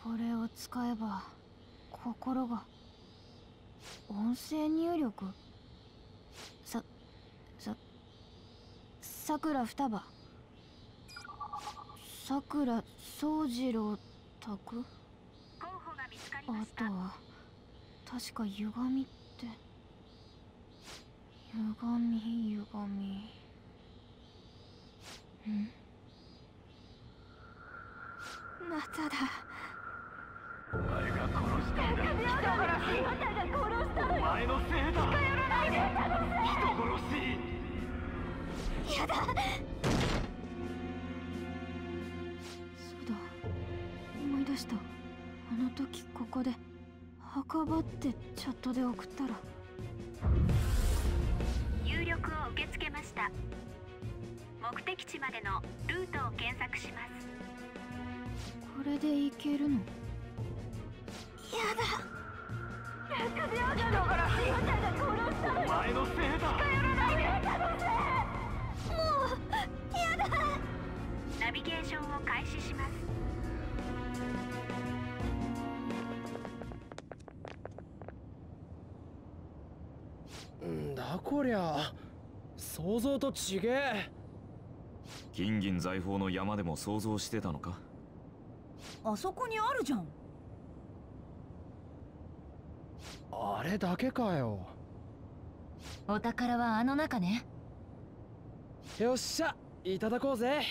れを使えば心が音声入力。さくら双葉、さくら宗次郎宅。 候補が見つかりまあした。 とは確か歪みって、歪みまただ。 お前が殺したんだ。人殺し。あなたが殺したのよ。お前のせいだ。近寄らないで。人殺し。 やだ。そうだ、思い出した。あの時ここで墓場ってチャットで送ったら。 入力を受け付けました。目的地までのルートを検索します。 これで行けるの？やだ。 人殺し。あなたが殺したのよ。お前のせいだ。近寄らないで。 もうやだ。 ナビゲーションを開始します。 んだこりゃ、想像と違え。 金銀財宝の山でも想像してたのか？ あそこにあるじゃん。 あれだけかよ。 お宝はあの中ね。 よっしゃ、いただこうぜ。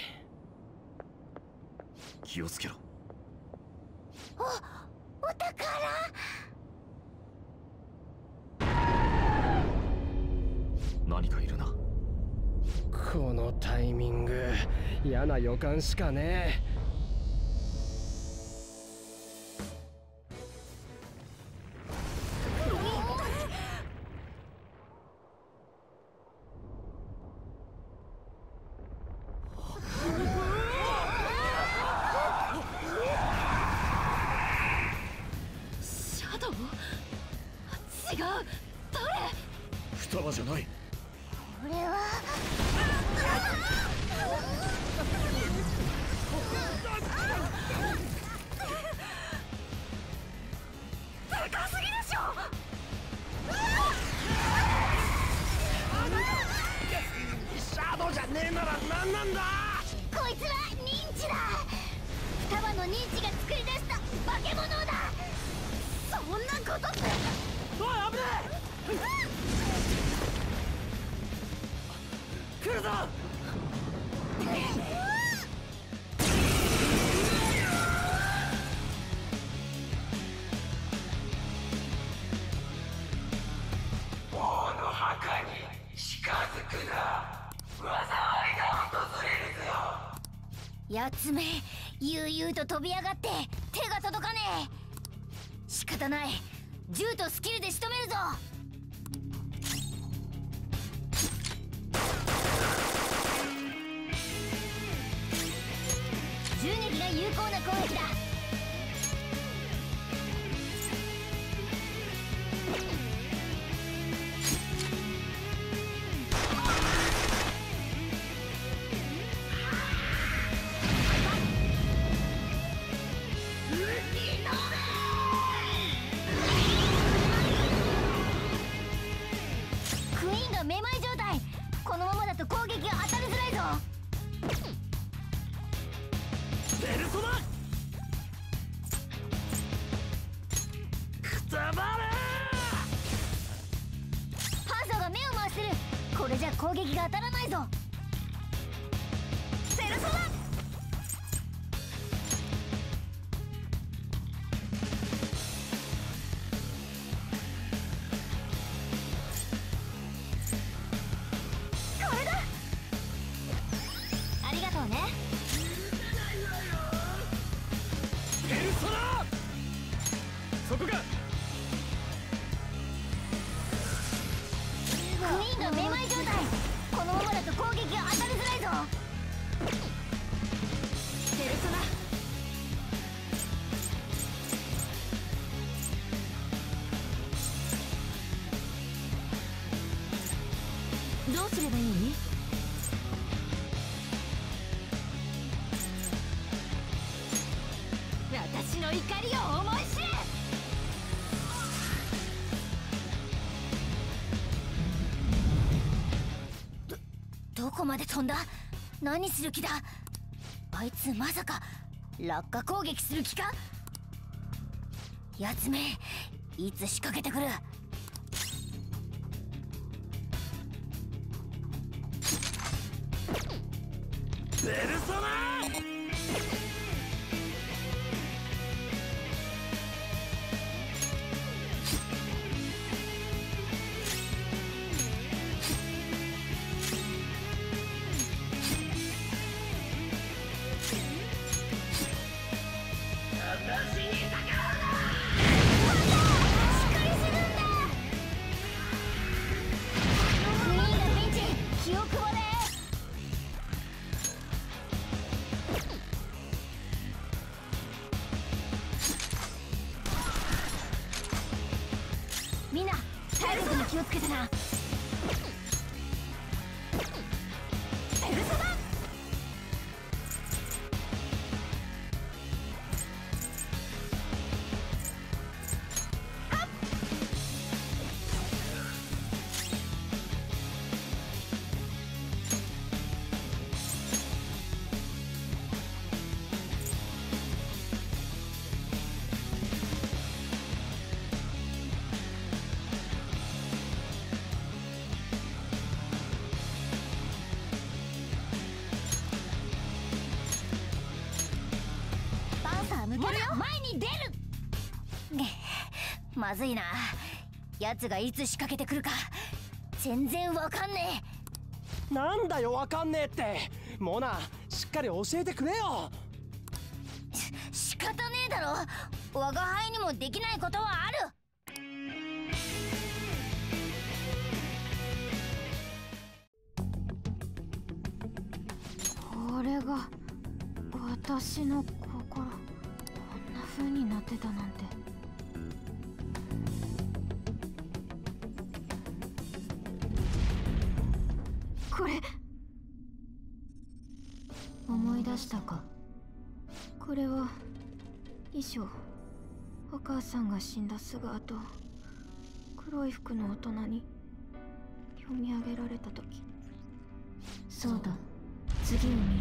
気をつけろ。 お宝。 何かいるな。 このタイミング、嫌な予感しかねえ。 シャドウ？違う。誰？ 双葉じゃない。 これはでかすぎでしょ。 シャドウじゃねえなら何なんだ。 こいつは認知だ。双葉の認知が作り出した化け物だ。そんなことって。 おい、危ねえ。来るぞ。 王の墓に近づくな。災いが訪れるぞ。 やつめ、悠々と飛び上がって手が届かねえ。仕方ない、銃とスキルで仕留めるぞ。銃撃が有効な攻撃だ。クイーンがめまい状態。このままだと攻撃が当たりづらいぞ。 ペルソナくたばれ。 ハンサーが目を回してる。これじゃ攻撃が当たらないぞ。ペルソナ。これだ。ありがとうね。 ペルソナ。そこか。 クイーンがめまい状態。このままだと攻撃の怒りを思い知れ。どこまで飛んだ？何する気だ？あいつまさか落下攻撃する気か？やつめ、いつ仕掛けてくる？ ペルソナみんな体力に気をつけてな。ペルソナ！抜けるよ。前に出る。まずいな。奴がいつ仕掛けてくるか全然わかんねえ。なんだよわかんねえって。モナ、しっかり教えてくれよ。 仕方ねえだろ。我が輩にもできないことはある。 これが私の心。こんな風になってたなんて。これ思い出したか。これは遺書。お母さんが死んだすぐ後、黒い服の大人に読み上げられた時。そうだ、次を見ろ。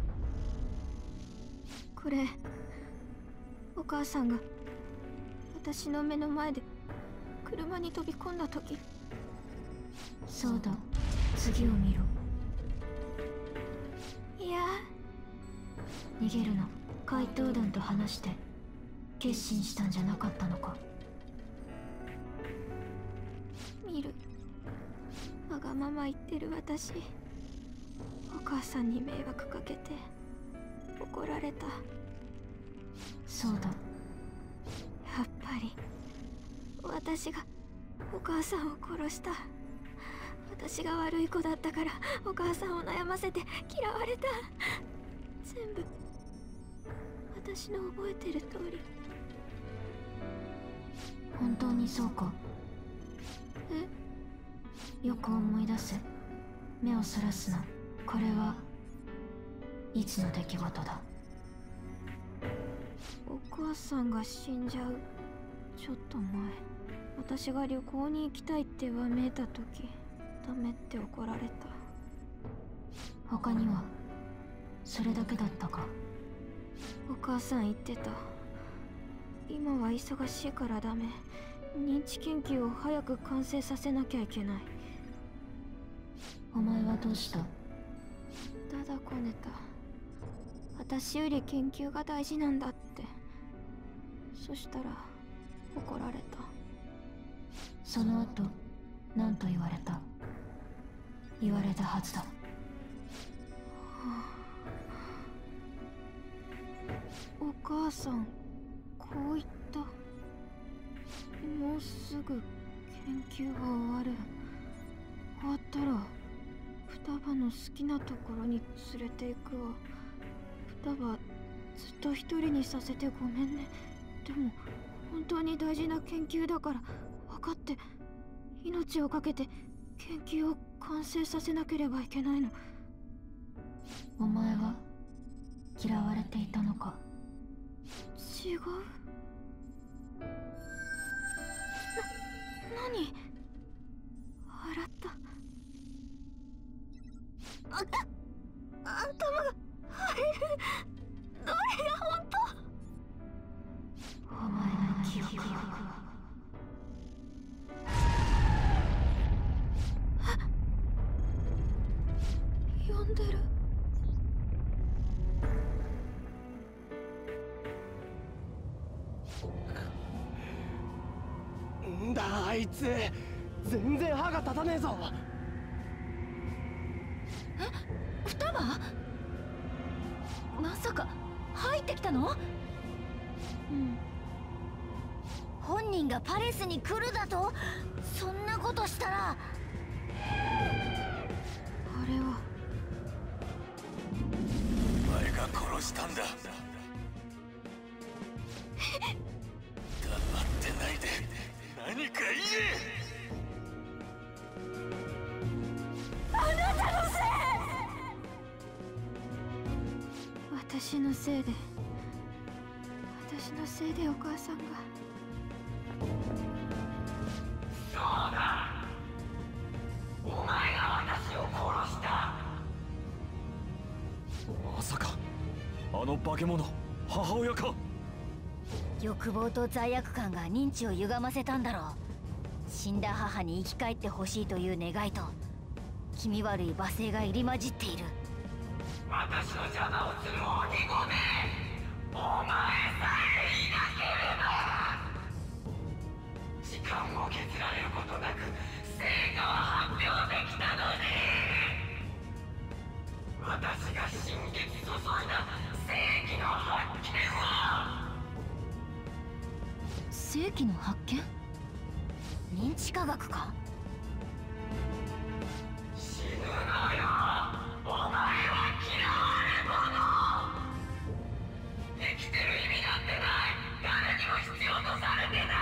これ、お母さんが私の目の前で車に飛び込んだ時。そうだ、次を見ろ。いや、逃げるの。怪盗団と話して決心したんじゃなかったのか。見る。わがまま言ってる私。お母さんに迷惑かけて怒られた。そうだ、やっぱり私がお母さんを殺した。私が悪い子だったからお母さんを悩ませて嫌われた。全部私の覚えてる通り。本当にそうか。え？よく思い出せ。目をそらすな。これはいつの出来事だ？お母さんが死んじゃうちょっと前、私が旅行に行きたいってわめいた時、ダメって怒られた。他にはそれだけだったか？お母さん言ってた。今は忙しいからダメ。認知研究を早く完成させなきゃいけない。お前はどうした？だだこねた。私より研究が大事なんだって。そしたら怒られた。その後何と言われた？言われたはずだ。お母さん、こう言った。もうすぐ研究が終わる。終わったら双葉の好きなところに連れて行くわ。双葉、ずっと一人にさせてごめんね。でも本当に大事な研究だから分かって。命をかけて研究を完成させなければいけないの。お前は嫌われていたのか？違違う。何？笑った。頭が入る。どれが本当？お前の記憶は呼んでる。 んだあいつ、全然歯が立たねえぞ。 双葉？まさか入ってきたの？ 本人がパレスに来るだと？そんなことしたら。 あれはお前が殺したんだ。黙ってないで何か言え。 私のせいでお母さんが。 そうだ、お前が私を殺した。 まさかあの化け物、母親か。 欲望と罪悪感が認知を歪ませたんだろう。死んだ母に生き返ってほしいという願いと気味悪い罵声が入り混じっている。 私の邪魔をする鬼ごめ、お前さえいなければ。時間を削られることなく成果は発表できたのに。私が心血注いだ正義の発見を。 世紀の発見？ 認知科学か？ 死ぬのよ、お前は嫌われ者。生きてる意味なんてない。誰にも必要とされてない。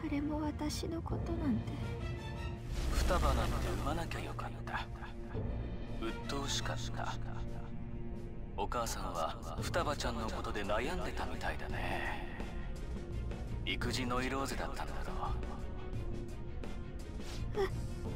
誰も私のことなんて。 双葉なんて産まなきゃよかった。鬱陶しかった。お母さんは双葉ちゃんのことで悩んでたみたいだね。育児ノイローゼだったんだろう。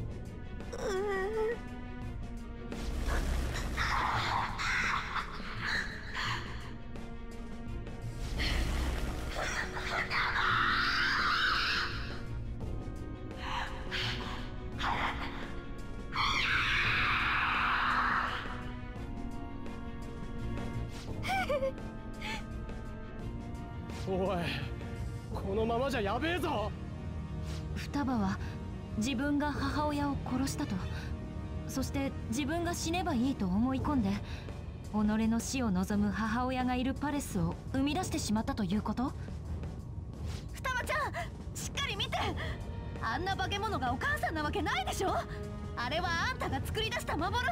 おい、このままじゃやべえぞ。 双葉は自分が母親を殺したと、そして自分が死ねばいいと思い込んで己の死を望む母親がいるパレスを生み出してしまったということ？双葉ちゃん、しっかり見て。あんな化け物がお母さんなわけないでしょ。あれはあんたが作り出した幻。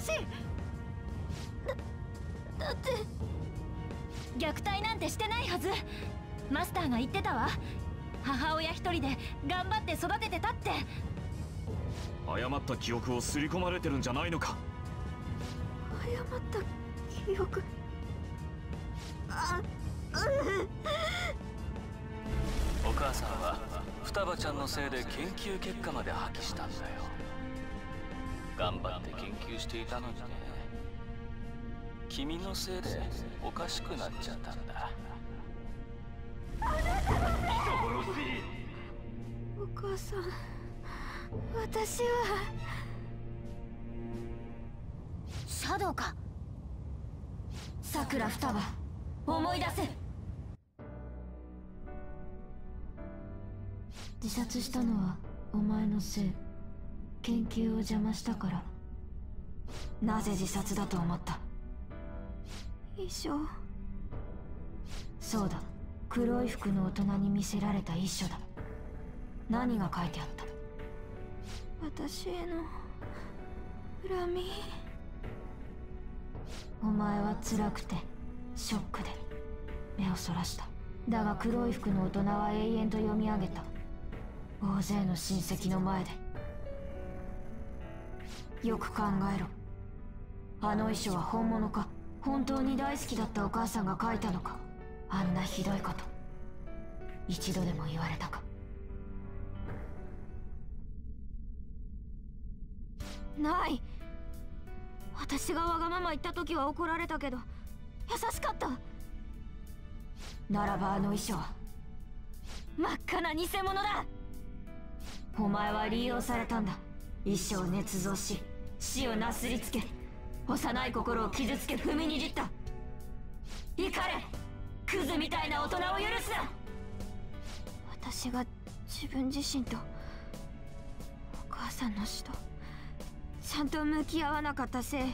だって虐待なんてしてないはず。マスターが言ってたわ。母親一人で頑張って育ててたって。 誤った記憶を刷り込まれてるんじゃないのか。 誤った記憶。 お母さんは双葉ちゃんのせいで研究結果まで破棄したんだよ。頑張って研究していたのにね。君のせいでおかしくなっちゃったんだ。 お母さん、私は。 シャドウか？ さくら双葉、思い出せ。 自殺したのはお前のせい。研究を邪魔したから。なぜ自殺だと思った？遺書。そうだ、黒い服の大人に見せられた遺書だ。何が書いてあった？私への恨み。お前は辛くてショックで目をそらした。だが黒い服の大人は永遠と読み上げた。大勢の親戚の前で。よく考えろ。あの遺書は本物か本当に大好きだったお母さんが書いたのか。あんなひどいこと一度でも言われたか。ない。私がわがまま言った時は怒られたけど優しかった。ならばあの衣装は真っ赤な偽物だ。お前は利用されたんだ。衣装を捏造し死をなすりつけ、幼い心を傷つけ踏みにじった。怒れ、クズみたいな大人を許すな。私が自分自身とお母さんの死とちゃんと向き合わなかったせい。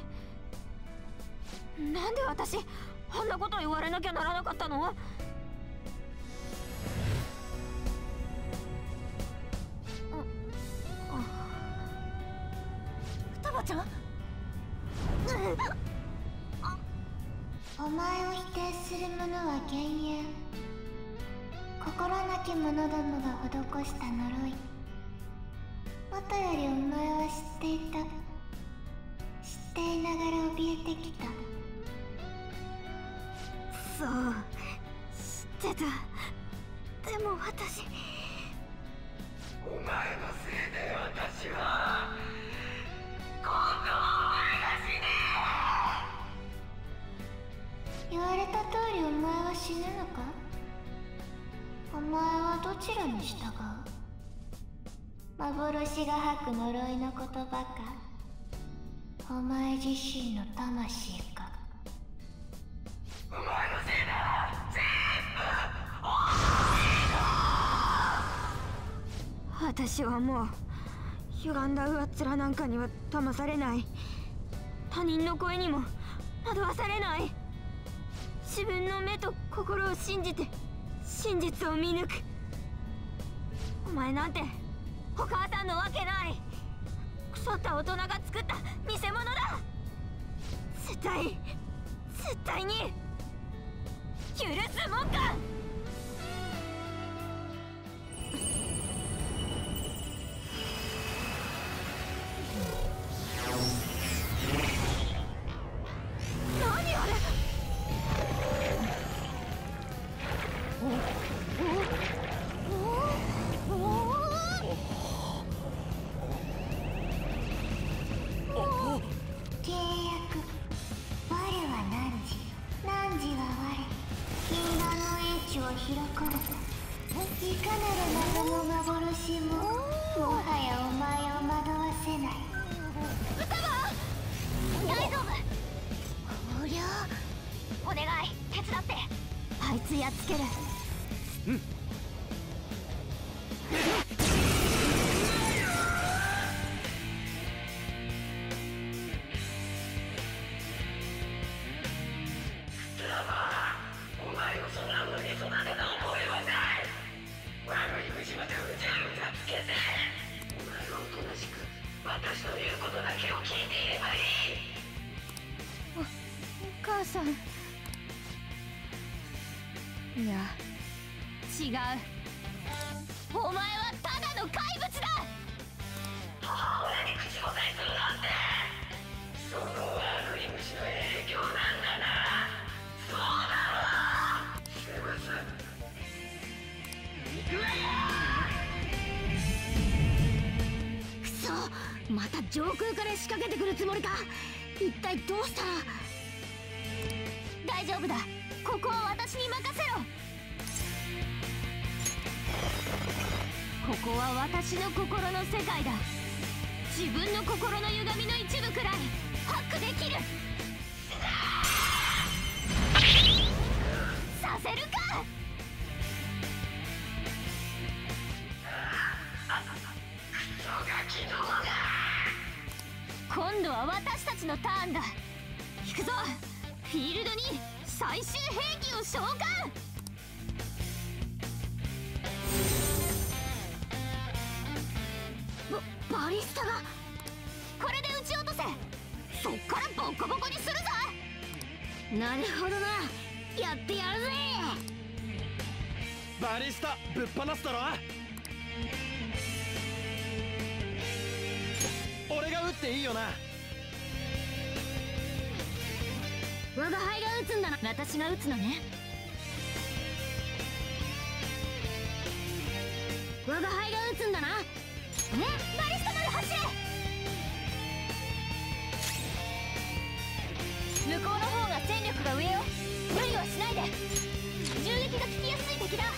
なんで私あんなこと言われなきゃならなかったの。 双葉ちゃん、 お前を否定する者は幻影。心なき者どもが施した呪い。もとよりお前は知っていた。知っていながら怯えてきた。 そう知ってた。でも私、 お前のせいで私は今度言われた通りお前は死ぬのか。お前はどちらに従う。幻が吐く呪いの言葉か、お前自身の魂か。 お前のせいだ。全部私はもう歪んだ上っ面なんかには騙されない。他人の声にも惑わされない。自分の目と心を信じて真実を見抜く。お前なんてお母さんのわけない。腐った大人が作った偽物だ。絶対に許すもんか。何あれ。 契約。我は汝、汝は我。禁断の英知を開かれた。いかなる謎の幻ももはやお前を惑わせない。 大丈夫。おりゃ、お願い手伝って。 あいつやっつける。 お前をそんな風に育てた覚えはない。悪い口までうじゃうじゃつけて、お前はおとなしく私の言うことだけを聞いていればいい。 お母さん。いや違う。お前はただの怪物だ。 母親に口答えするなんて、その悪い虫の影響なんだな。そうだろ。セブス。 くそ、また上空から仕掛けてくるつもりか。一体どうしたら。大丈夫だ、ここは私に任せろ。 ここは私の心の世界だ。自分の心の歪みの一部くらいハックできる。させるか。 クソガキどもだ。 今度は私たちのターンだ。行くぞ。フィールドに最終兵器を召喚。 バリスタが。 これで撃ち落とせ。そっからボコボコにするぞ。 なるほどな、やってやるぜ。 バリスタぶっ放すだろ。俺が撃っていいよな。 我が輩が撃つんだな。 私が撃つのね。 我が輩が撃つんだな。バリスタまで走れ。 向こうの方が戦力が上よ。無理はしないで。銃撃が効きやすい敵だ。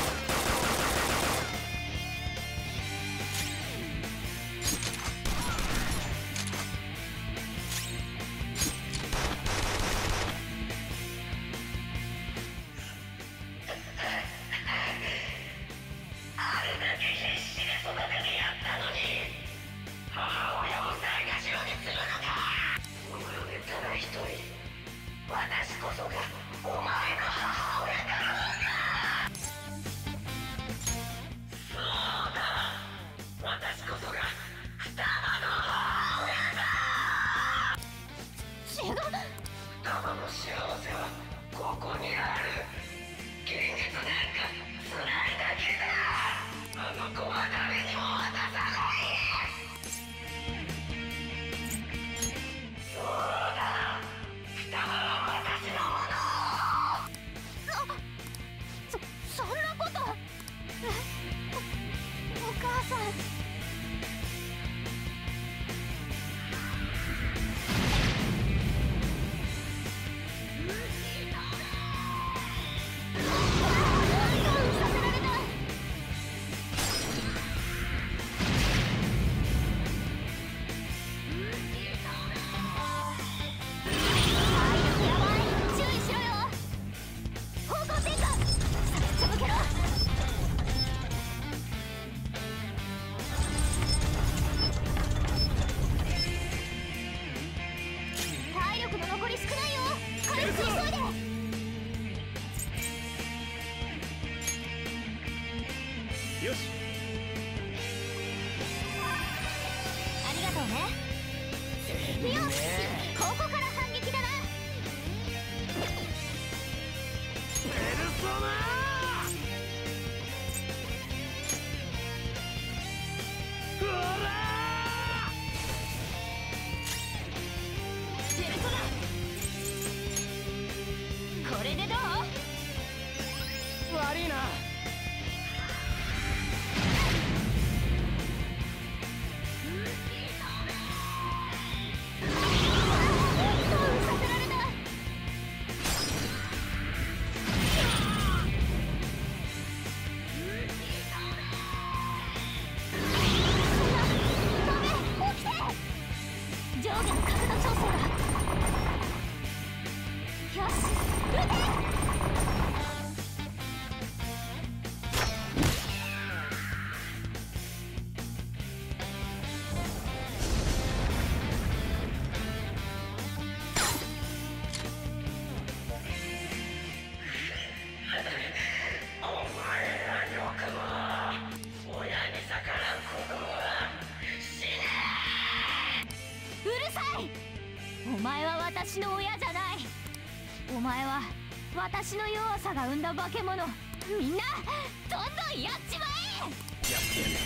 私の親じゃない。お前は私の弱さが生んだ化け物。みんなどんどんやっちまえ。 やってやる。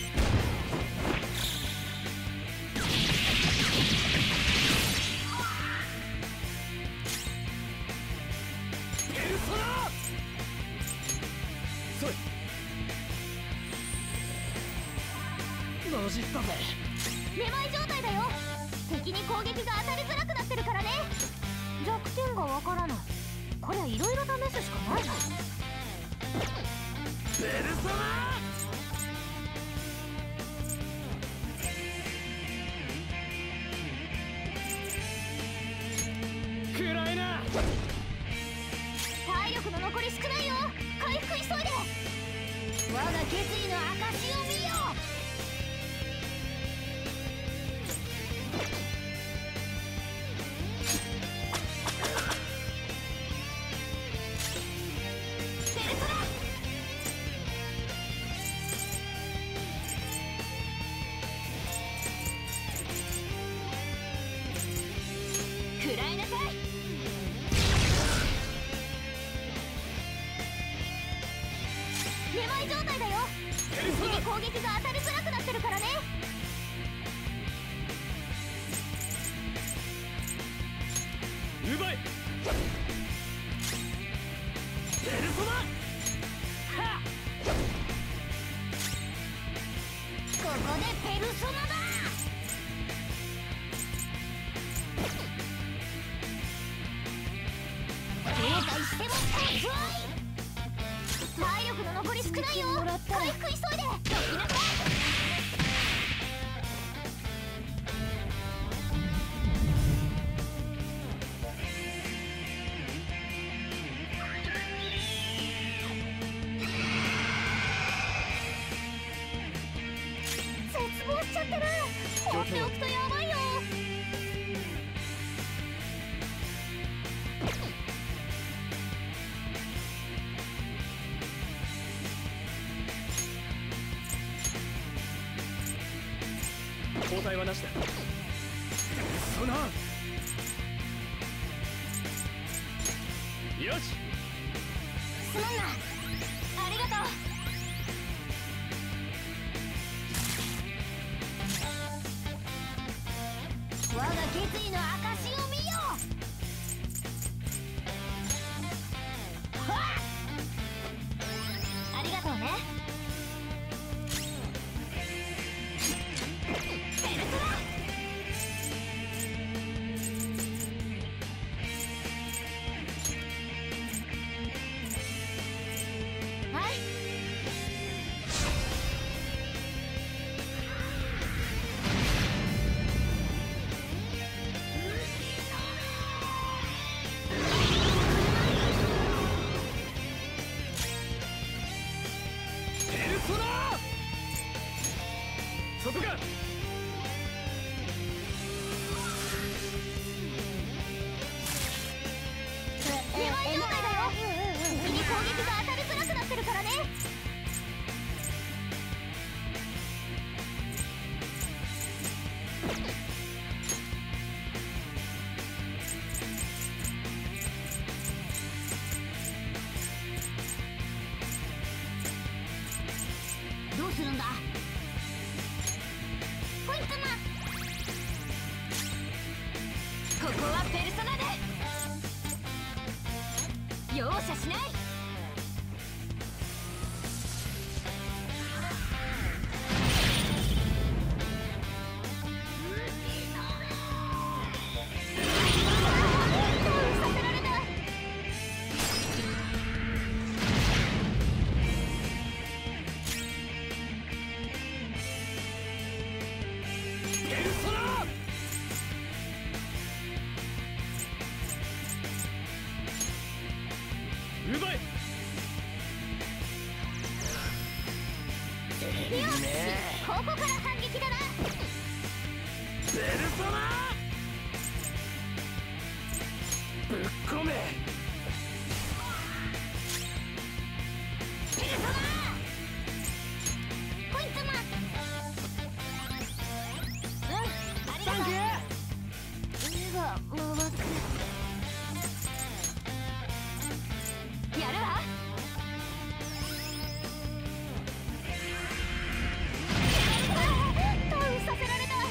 ペルソナそいのじったぜ。 めまい状態だよ。敵に攻撃が当たりづらくなってるからね。弱点がわからない。こりゃいろいろ試すしかないな。 ペルソナ暗いな。 体力の残り少ないよ。回復急いで。我が決意の証を見よ。攻撃が当たりづらくなってるからね。 奪いソナだ。停滞しても遅い。体力の残り少ないよ。回復急いで。どきなさい。絶望しちゃってる。放っておくとやばいよ。 交代はなしだ。そなよし。 すまんな。ありがとう。我が決意の証を見よ。はっ、ありがとうね。ペルトラ。はい。 ペルソナそこか。 2枚状態だよ。敵に攻撃が当たりづらくなってるからね。どうするんだ。ポイントマン。ここはペルソナで容赦しない。させられた。 ペルソナ奪え。 よし、ここから反撃だな。 ペルソナぶっ込め。 ペルソナポイントマン。ありがとう。目が回って。やるわ。ダウンさせられた。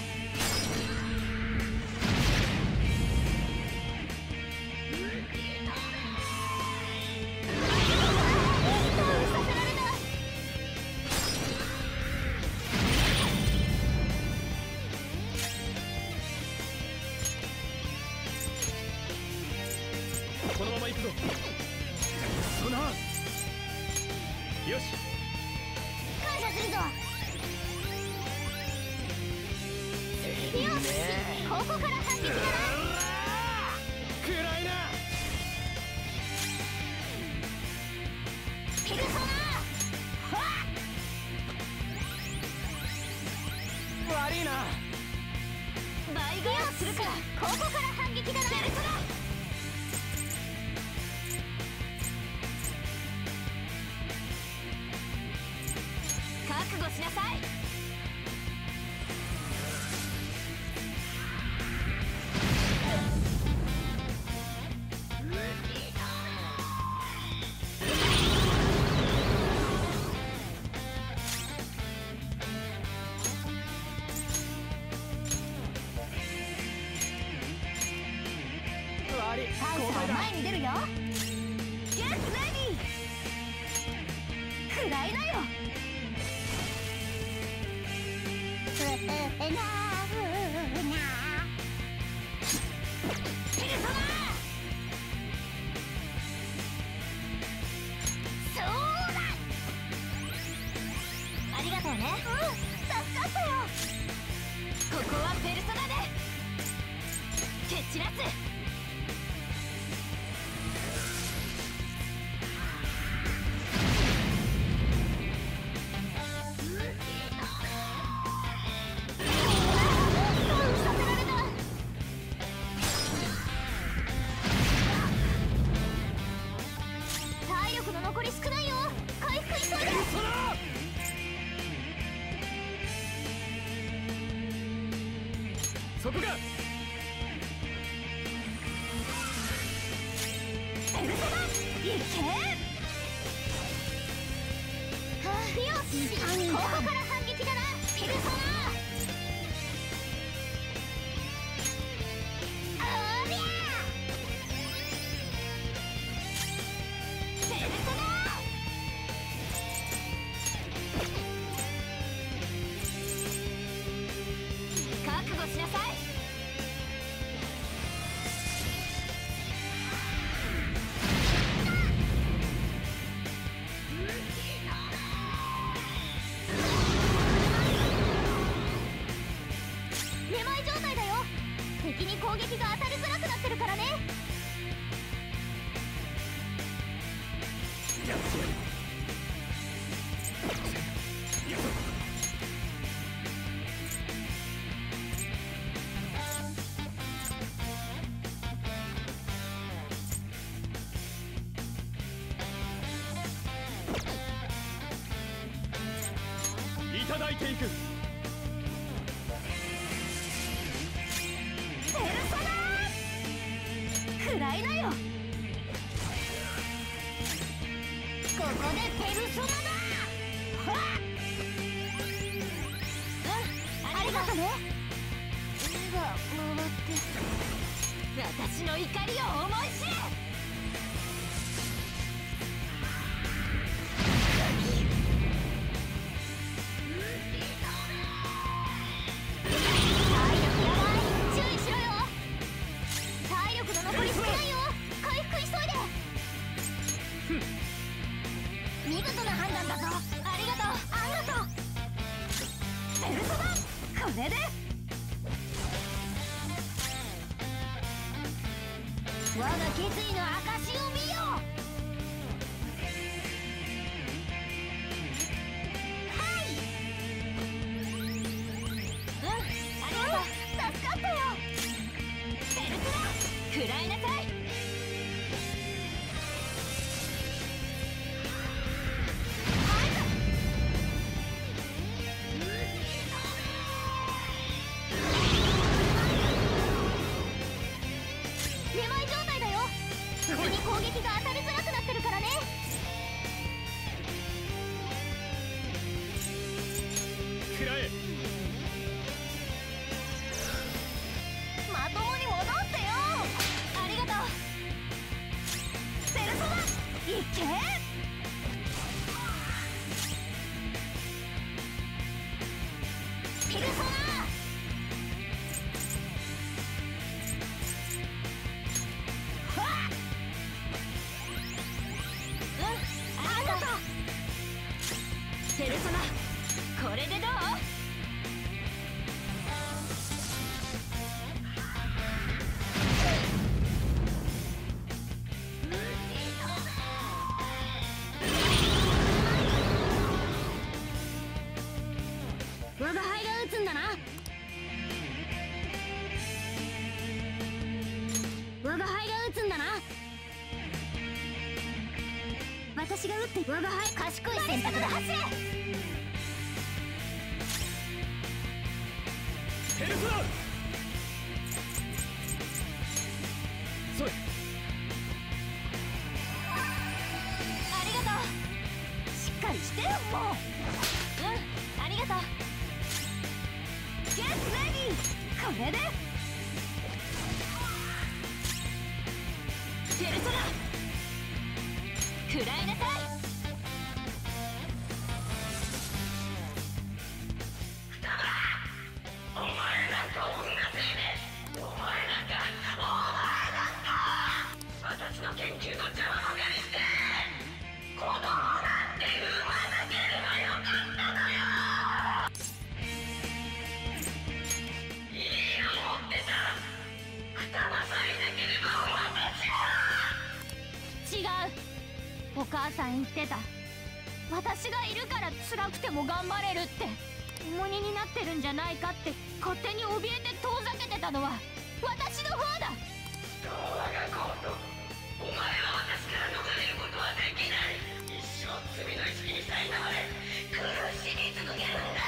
このまま行くぞ。そなよし。 感謝するぞ。よし、ここから反撃だな。 暗いな。 ペルソナ悪いな。 倍減をするから、ここから反撃だな。ペルソナ覚悟しなさい。パイサー前に出るよ。ゲットレディー。食らいなよ。 散らす。体力の残り少ないよ。回復急いで。 そこか。 ペルソナいけ。よし、ここから反撃だな。ペルソナおりゃ。ペルソナ覚悟しなさい。めまい状態だよ。敵に攻撃が当たりづらくなってるからね。 いただいていく。 ペルソナ食らいなよ。ここでペルソナだ。はっ、ありがとね。手が回って私の怒りを思い知れ。見事な判断だぞ。ありがとう、ありがとう。ペルソナ、これで我が決意の証を見よう。はい。ありがとう、助かったよ。ペルソナ食らいなさい。めまい状態だよ。敵に攻撃が当たりづらくなってるからね。 食らえ。 まともに戻ってよ。ありがとう。ペルソナいけ。ペルソナペルソナこれでどう？我が輩が撃つんだな。我が輩が撃つんだな。私が撃って我が輩。賢い選択だ。走れ。 ペルソナ。そい。 ありがとう。しっかりしてよもう。ありがとう。ゲットレディー。これでペルソナ食らいなさい。 お前なんか女で、お前なんか私の研究の邪魔ばかりして子供なんて産まなければよかったのよ。いい思ってた双葉さお母さん言ってた。私がいるから辛くても頑張れるって。重荷になってるんじゃないかって勝手に怯えて遠ざけてたのは私の方だ。 我が今度お前は私から逃れることはできない。一生罪の意識にさえたまれ苦しみ続けるんだ。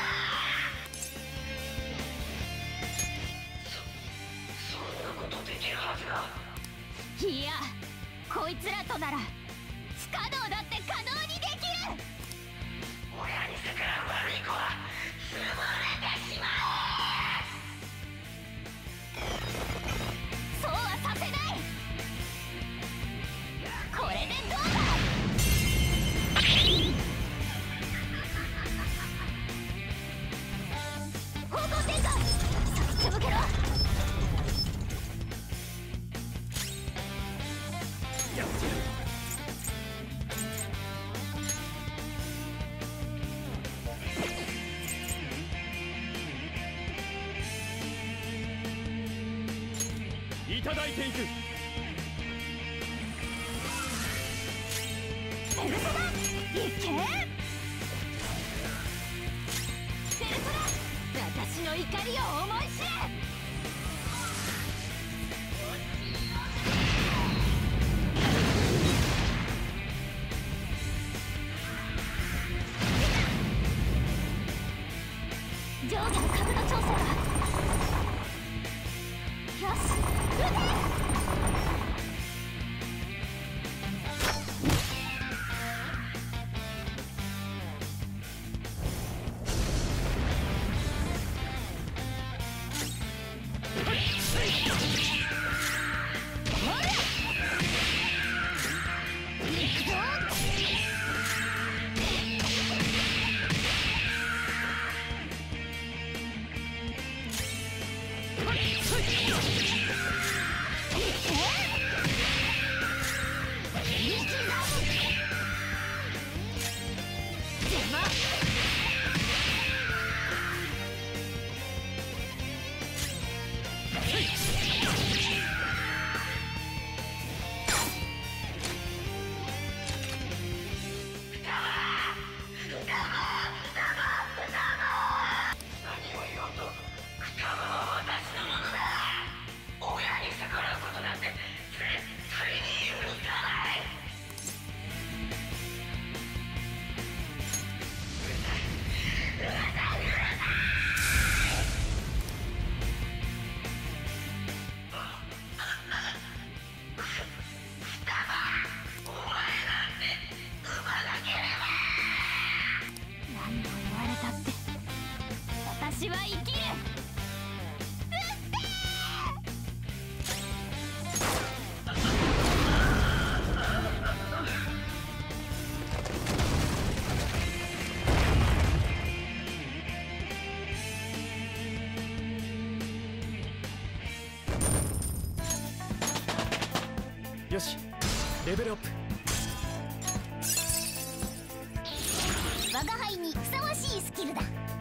そんなことできるはずが。 いや、こいつらとなら不可能だって可能にできる。 親に逆らう悪い子は潰れてしまそうはさせない。これでどうだ。方向転換、先続けろ。 やってる。いただいていく。 ペルソナ、いけ。ペルソナ、私の怒りを思い知れ。上下の角度調整だ。よし、撃て。私は生きる。 よし、レベルアップ。 我が輩にふさわしいスキルだ。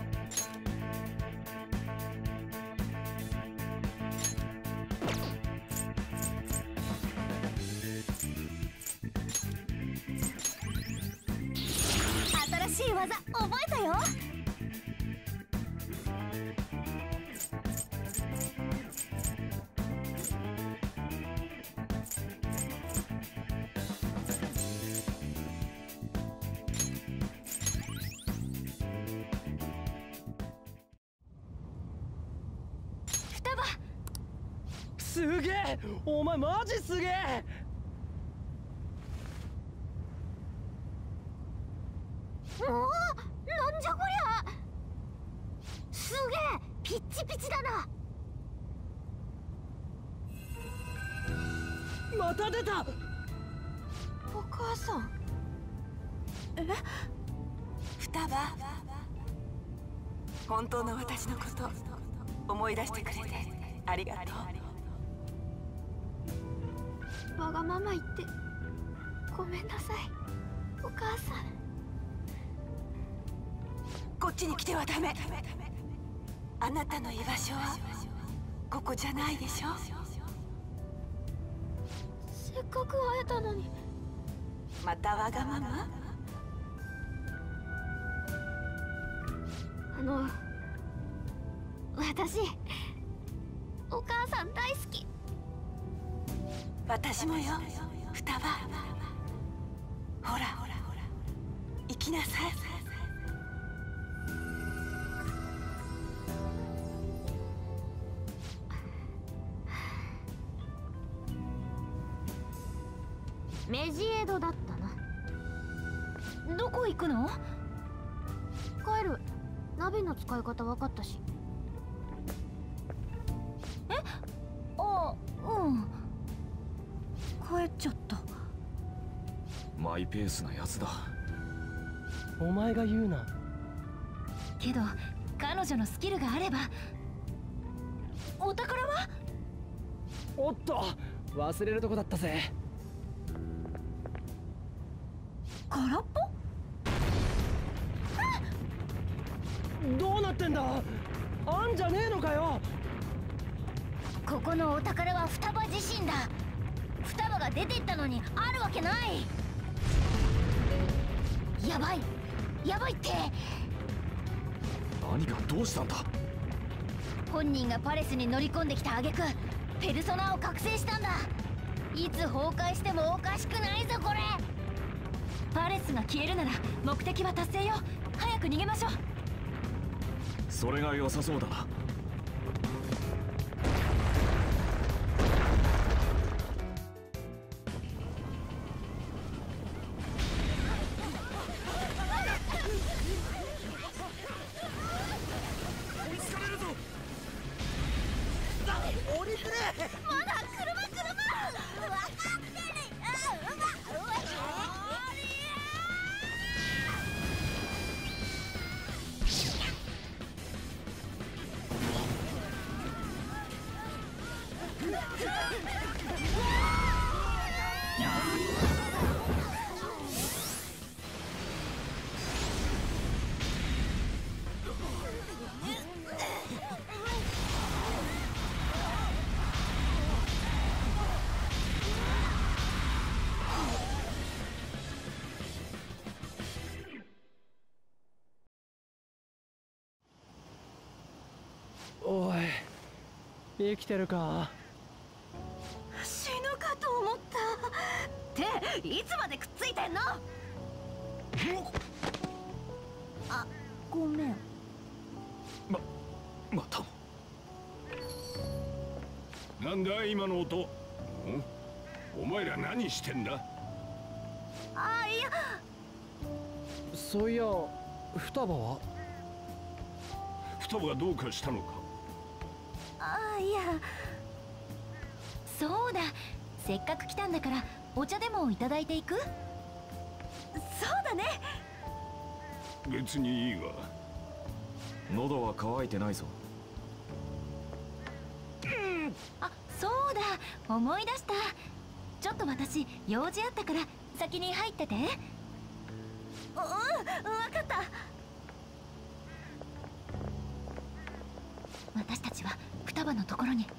新しい技覚えたよ。 すげえ、お前マジすげえ。 おお、なんじゃこりゃ。すげえ、ピッチピチだな。 また出た。 お母さん。 双葉、本当の私のこと思い出してくれてありがとう。 わがまま言ってごめんなさい、お母さん。 こっちに来てはダメ。あなたの居場所はここじゃないでしょ。 せっかく会えたのにまたわがまま？ 私お母さん大好き。 私もよ、双葉。ほら行きなさい。 メジエドだったな。 どこ行くの？ 帰る。ナビの使い方分かったし。 あ、うん。帰っちゃった。 マイペースなやつだ。 お前が言うな。 けど彼女のスキルがあれば。お宝は？ おっと、忘れるとこだったぜ。 空っぽ？ どうなってんだ？あんじゃねえのかよ。 ここのお宝は双葉自身だ。双葉が出てったのにあるわけない。やばいって。 何がどうしたんだ？ 本人がパレスに乗り込んできた挙句ペルソナを覚醒したんだ。いつ崩壊してもおかしくないぞこれ。 パレスが消えるなら目的は達成よ。早く逃げましょう。 それが良さそうだな。 おい、生きてるか？ 死ぬかと思った。 っていつまでくっついてんの？あ、ごめん。 またも。 なんだ今の音？お前ら何してんだ？ あ、いや。 そういや、双葉は？ 双葉がどうかしたのか？ あ、いや。そうだ、せっかく来たんだからお茶でもいただいていく？そうだね。 別にいいが。 喉は渇いてないぞ。 あ、そうだ、思い出した。ちょっと私用事あったから先に入ってて。 分かった。 私たちは双葉のところに。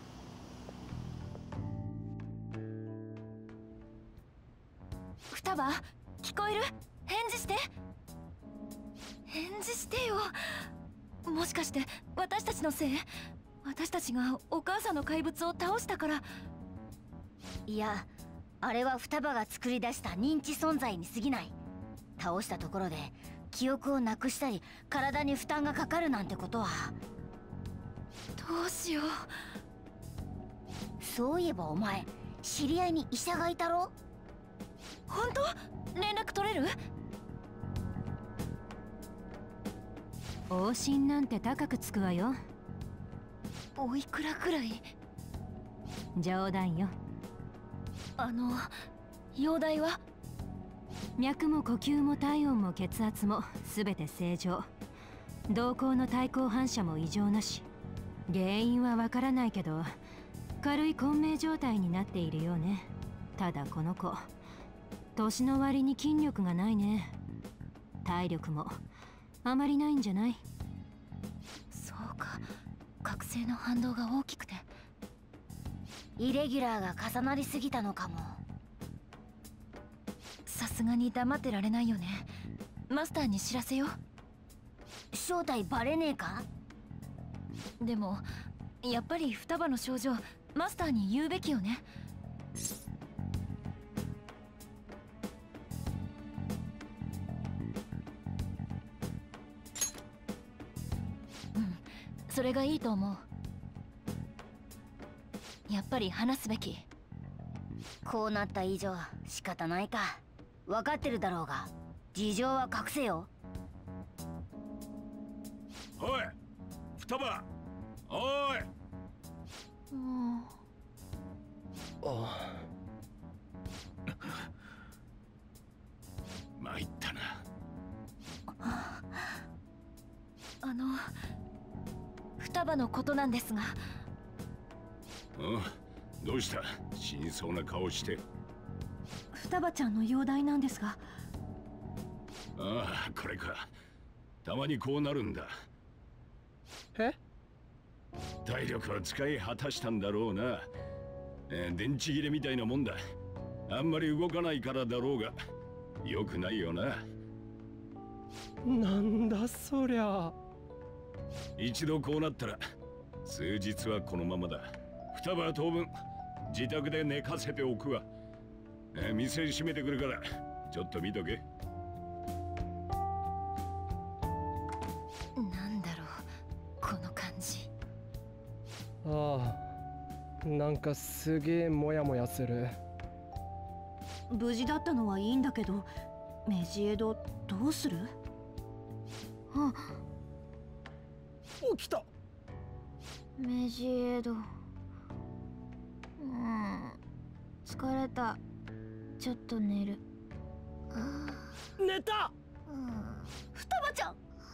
双葉、聞こえる？返事して。返事してよ。もしかして私たちのせい？私たちがお母さんの怪物を倒したから？ いや、あれは双葉が作り出した認知存在に過ぎない。倒したところで記憶をなくしたり体に負担がかかるなんてことは。 どうしよう。 そういえばお前知り合いに医者がいたろ？ 本当？連絡取れる？ 往診なんて高くつくわよ。 おいくらくらい？ 冗談よ。 容体は？ 脈も呼吸も体温も血圧も全て正常。瞳孔の対抗反射も異常なし。原因はわからないけど軽い混迷状態になっているようね。ただこの子年の割に筋力がないね。体力もあまりないんじゃない？ そうか、覚醒の反動が大きくてイレギュラーが重なりすぎたのかも。 さすすがに黙ってられないよね。マスターに知らせよう。 正体バレねえか？ でもやっぱり双葉の症状マスターに言うべきよね。うん、それがいいと思う。やっぱり話すべき。 こうなった以上仕方ないか。分かってるだろうが、事情は隠せよ。 おい双葉、おい。参ったな。 双葉のことなんですが。 どうした？死にそうな顔して。 双葉ちゃんの容体なんですが。 ああ、これか。たまにこうなるんだ。 え？ 体力は使い果たしたんだろうな。電池切れみたいなもんだ。あんまり動かないからだろうが、よくないよな。 なんだそりゃ。 一度こうなったら数日はこのままだ。双葉は当分自宅で寝かせておくわ。店閉めてくるからちょっと見とけ。 なんだろうこの感じ。 ああ、なんかすげえモヤモヤする。 無事だったのはいいんだけど、メジエドどうする？ あ、 起きた。 メジエド。疲れた。ちょっと寝る。 寝た。 双葉ちゃん。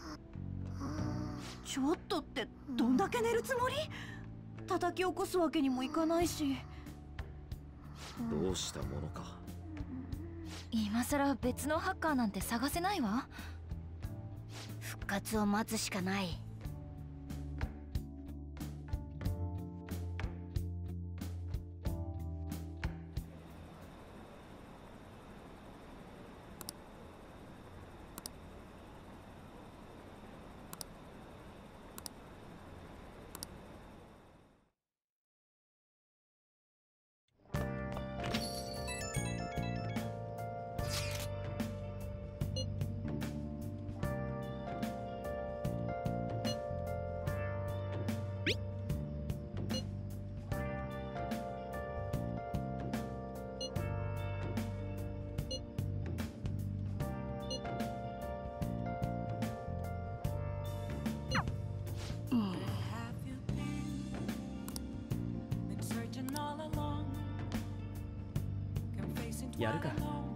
ちょっとってどんだけ寝るつもり？叩き起こすわけにもいかないし。 どうしたものか。 今さら別のハッカーなんて探せないわ。 復活を待つしかない。 やるか。